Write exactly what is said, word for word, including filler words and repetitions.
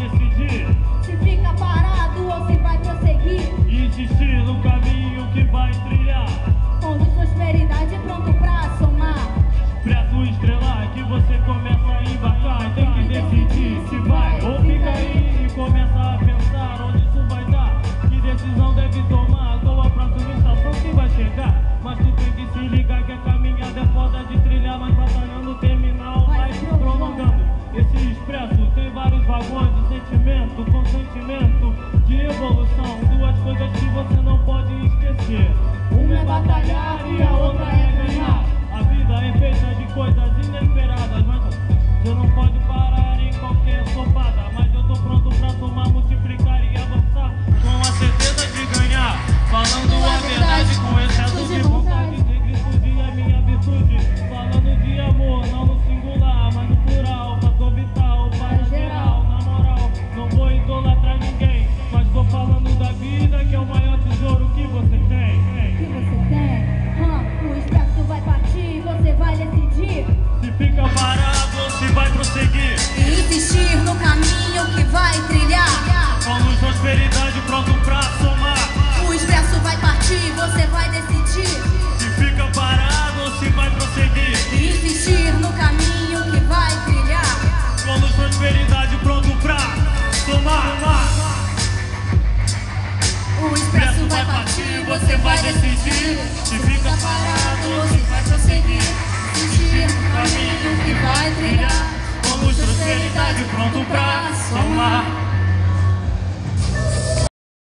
decidir se fica parado ou se vai prosseguir e insistir no caminho que vai trilhar. com luz, prosperidade pronto pra somar. Preto estrelar que você começa a embarcar. Tem que decidir se vai ou fica aí e começa a pensar onde isso vai dar. Que decisão deve tomar, qual a próxima estação que vai chegar. Mas tu tem que se ligar que a caminhada é foda de trilhar, mas batalhando o terminal vai prolongando. Esse expresso tem vários vagões de sentimento com sentimento de evolução. Duas coisas que você não pode esquecer: uma é batalhar e a outra é ganhar. A vida é feita de coisas inesperadas, mas você não pode parar em qualquer sopada. Mas eu tô pronto pra somar, multiplicar e avançar com a certeza de ganhar. Falando a verdade com excesso de vontade, negritude é minha virtude. Falando de amor, não no singular, mas no plural. Pra tua vital, para geral. Na moral, não vou idolatrar ninguém, mas tô falando da vida, que é o maior tesouro que você tem. Que você tem? Hum, o expresso vai partir, você vai decidir se fica parado ou se vai prosseguir e insistir no caminho que vai trilhar. com luz, prosperidade pronto pra somar. O expresso vai partir, você vai decidir Se fica parado ou se vai prosseguir e insistir no caminho que vai trilhar. com luz, prosperidade pronto pra somar. O expresso vai partir, você vai decidir se fica parado ou se vai prosseguir. Insistir no caminho que vai trilhar. com luz, prosperidade pronto pra somar.